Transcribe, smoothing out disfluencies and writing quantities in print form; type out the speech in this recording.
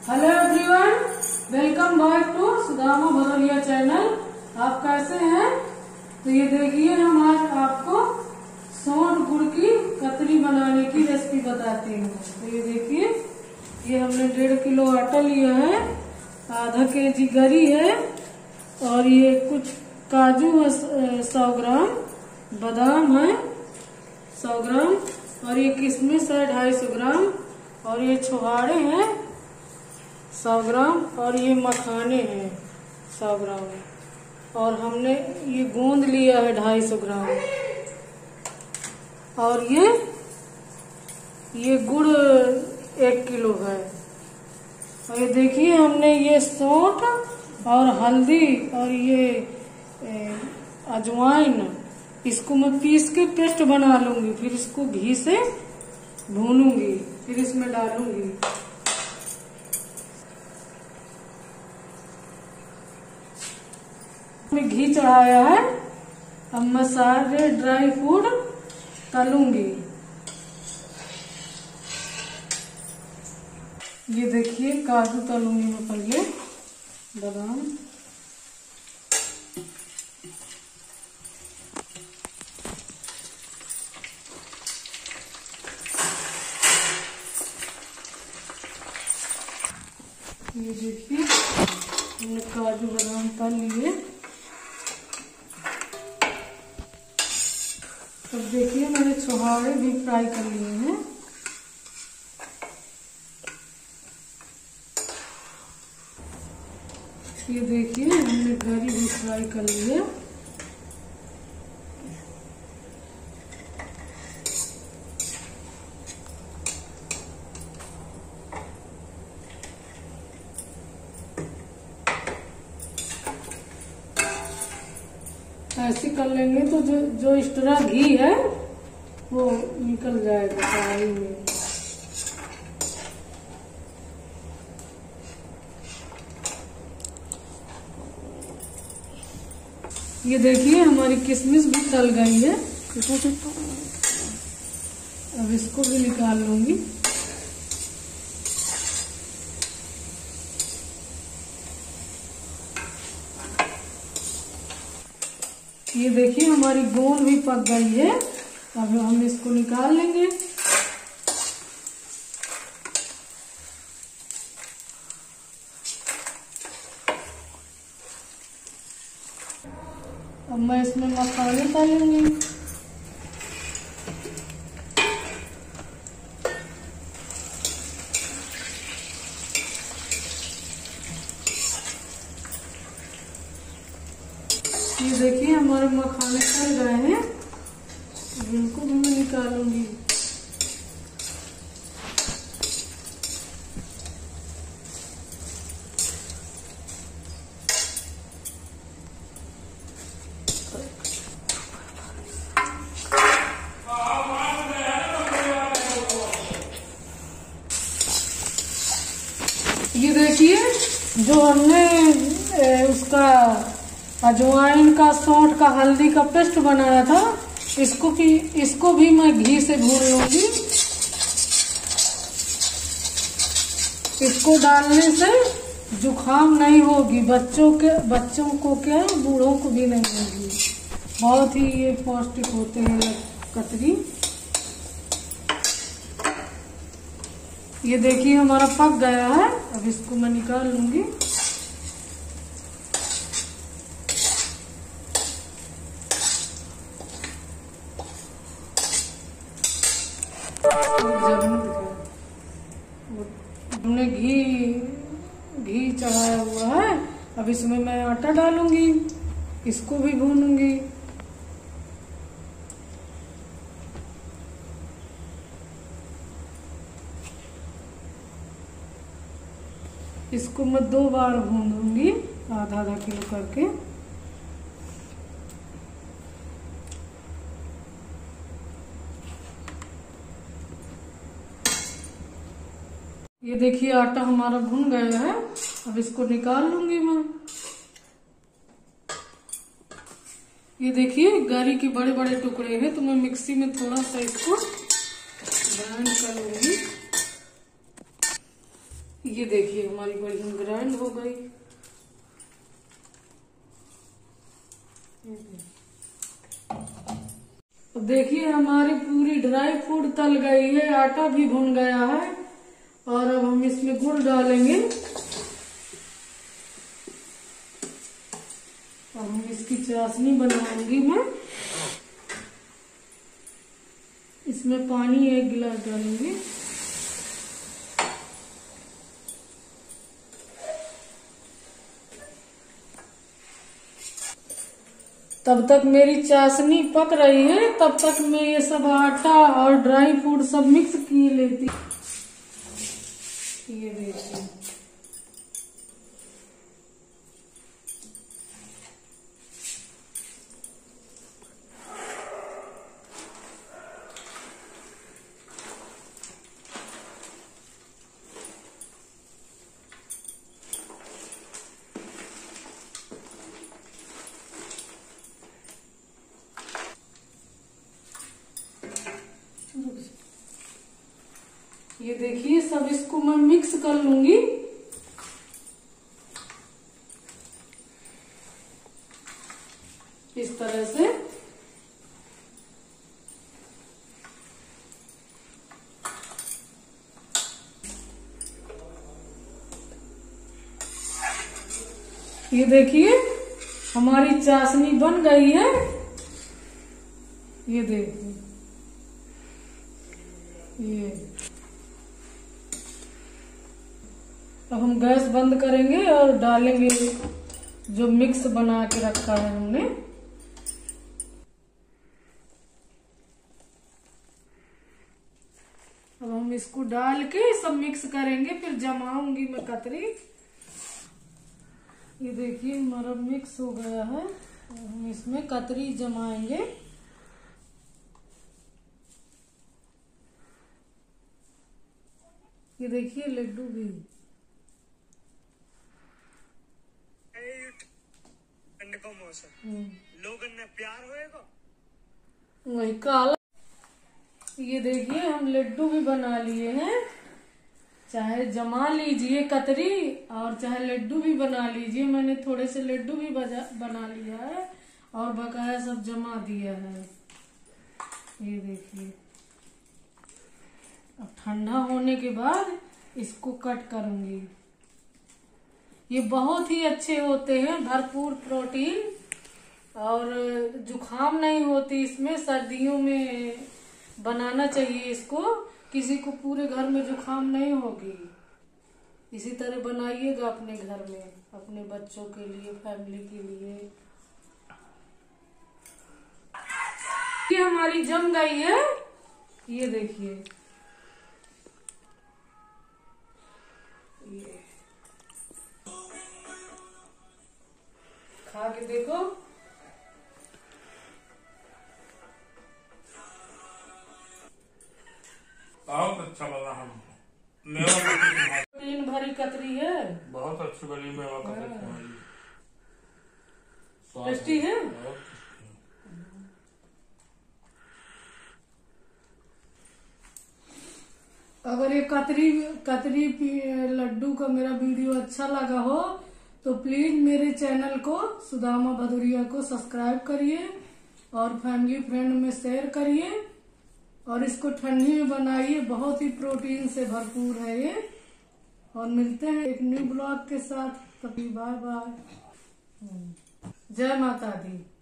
Hello everyone, welcome back to Sudama Bhadauliya channel. आप कैसे हैं? तो ये देखिए, हम आज आपको सौंठ गुड़ की कतरी बनाने की रेसिपी बताती हूँ। तो ये देखिए, ये हमने 1.5 किलो आटा लिया है, आधा केजी गरी है और ये कुछ काजू है 100 ग्राम, बादाम है 100 ग्राम और ये किशमिश है 250 ग्राम और ये छुहाड़े हैं 100 ग्राम और ये मखाने हैं 100 ग्राम और हमने ये गोंद लिया है 250 ग्राम और ये गुड़ 1 किलो है। और ये देखिए, हमने ये सौंठ और हल्दी और ये अजवाइन, इसको मैं पीस के पेस्ट बना लूंगी, फिर इसको घी से भूनूंगी, फिर इसमें डालूंगी। मैं घी चढ़ाया है, अब मैं सारे ड्राई फ्रूट तलूंगी। ये देखिए, काजू तलूंगी मैं पहले, बादाम, ये देखिए हमने काजू बादाम तल लिए। अब देखिए, मैंने छुहाड़े भी फ्राई कर लिए हैं। ये देखिए, हमने गरी भी फ्राई कर ली है। ऐसे कर लेंगे तो जो एक्स्ट्रा घी है वो निकल जाएगा कढ़ाई में। ये देखिए, हमारी किशमिश भी तल गई है, अब इसको भी निकाल लूंगी। ये देखिए, हमारी गोंद भी पक गई है, अब हम इसको निकाल लेंगे। अब मैं इसमें मखाने डालूंगी। ये देखिए, हमारे मखाने तल गए हैं, इनको भी मैं निकालूंगी। ये देखिए, जो हमने उसका अजवाइन का, सौंठ का, हल्दी का पेस्ट बनाया था, इसको भी मैं घी से भून लूंगी। इसको डालने से जुकाम नहीं होगी, बच्चों को क्या, बूढ़ों को भी नहीं होगी। बहुत ही ये पौष्टिक होते हैं कतरी। ये देखिए, हमारा पक गया है, अब इसको मैं निकाल लूंगी। हमने घी चढ़ाया हुआ है, अब इसमें मैं आटा डालूंगी, इसको भी भूनूंगी। इसको मैं 2 बार भूनूंगी, आधा आधा किलो करके। ये देखिए, आटा हमारा भुन गया है, अब इसको निकाल लूंगी मैं। ये देखिए, गरी के बड़े बड़े टुकड़े हैं, तो मैं मिक्सी में थोड़ा सा इसको ग्राइंड कर लूंगी। ये देखिए हमारी बढ़िया ग्राइंड हो गई। अब देखिए हमारी पूरी ड्राई फ्रूट तल गई है, आटा भी भुन गया है। और अब हम इसमें गुड़ डालेंगे। अब हम इसकी चाशनी बनाऊंगी मैं। इसमें पानी 1 गिलास डालूंगी। तब तक मेरी चाशनी पक रही है, तब तक मैं ये सब आटा और ड्राई फ्रूट सब मिक्स किए लेती। ये देखिए ये देखिए सब इसको मैं मिक्स कर लूंगी। इस तरह से ये देखिए हमारी चाशनी बन गई है। ये देखिए ये। अब हम गैस बंद करेंगे और डालेंगे जो मिक्स बना के रखा है हमने। अब हम इसको डाल के सब मिक्स करेंगे, फिर जमाऊंगी मैं कतरी। ये देखिए हमारा मिक्स हो गया है। अब हम इसमें कतरी जमाएंगे। ये देखिए लड्डू भी। लोगन ने प्यार होएगा वही काला। ये देखिए हम लड्डू भी बना लिए हैं। चाहे जमा लीजिए कतरी और चाहे लड्डू भी बना लीजिए। मैंने थोड़े से लड्डू भी बना लिया है और बकाया सब जमा दिया है। ये देखिए अब ठंडा होने के बाद इसको कट करूंगी। ये बहुत ही अच्छे होते हैं, भरपूर प्रोटीन और जुखाम नहीं होती इसमें। सर्दियों में बनाना चाहिए इसको, किसी को पूरे घर में जुखाम नहीं होगी। इसी तरह बनाइएगा अपने घर में, अपने बच्चों के लिए, फैमिली के लिए। ये हमारी जम गई है। ये देखिए ये खा के देखो। बहुत अच्छा लगा हमको। मेवा प्रोटीन भरी कतरी है, बहुत अच्छी बनी। मेवा कतरी टेस्टी है। अगर ये कतरी लड्डू का मेरा वीडियो अच्छा लगा हो तो प्लीज मेरे चैनल को सुदामा भदौरिया को सब्सक्राइब करिए और फैमिली फ्रेंड में शेयर करिए। और इसको ठंडी में बनाइए, बहुत ही प्रोटीन से भरपूर है ये। और मिलते हैं एक न्यू ब्लॉग के साथ। तभी बाय बाय। जय माता दी।